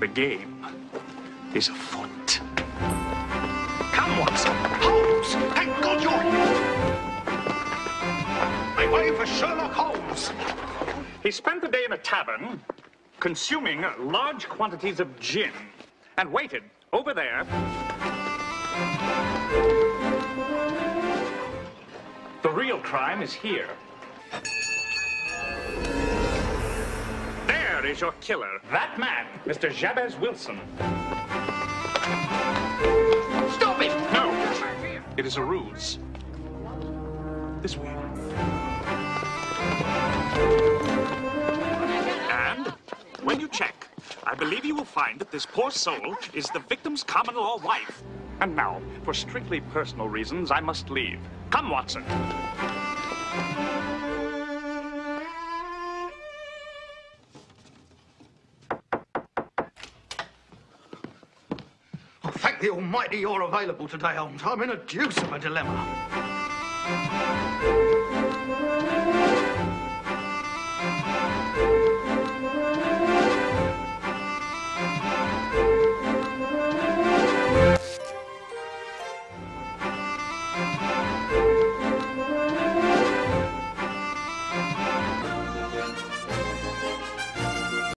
The game is afoot. Come, Watson. Holmes! Thank God you're here! I wait for Sherlock Holmes. He spent the day in a tavern, consuming large quantities of gin, and waited over there. The real crime is here. There is your killer. That man, Mr. Jabez Wilson. Stop it! No. It is a ruse. This way. And when you check, I believe you will find that this poor soul is the victim's common-law wife. And now, for strictly personal reasons, I must leave. Come, Watson. Oh, thank the Almighty you're available today, Holmes. I'm in a deuce of a dilemma.